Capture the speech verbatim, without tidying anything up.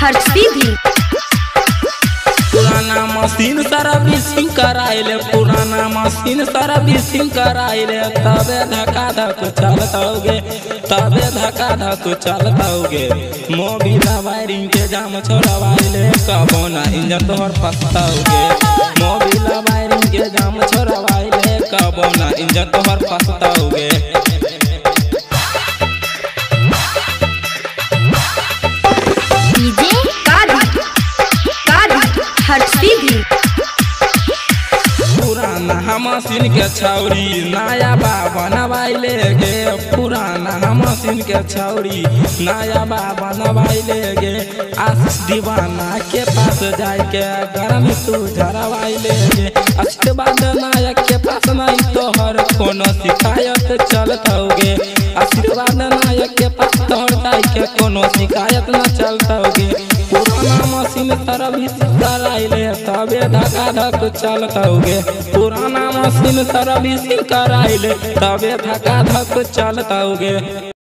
हर सीधी। पुराना machine servicing कराइले पुराना मशीन सर्विसिंग कराइले तबे धक्का धक चलतोगे तबे धक्का धक चलतोगे। मोबिल वायरिंग के जाम छोड़वाइले कबो ना इंजन तोहर फसतोगे। मोबिल वायरिंग के जाम छोड़वाइले कबो ना इंजन तोहर फसतोगे। डीजे कादी कादी हर सीधी। पुराना मशीन के छौरी नया बा बनवाइले गे पुराना मशीन के छौरी नया बा बनवाइले गे। आशीष दीवाना के पास जाके गरम तू झरवाइले गे। आशीर्वाद नायक के पास नहीं तोहर कोनो शिकायत चलतोगे। आशीर्वाद नायक के पास तोहर के कोनो शिकायत न चलतोगे। पुराना मशीन सर्विस कराइले तबे धक्का धक चलतोगे। पुराना मशीन सर्विसिंग कराइले तबे धक्का धक चलतोगे।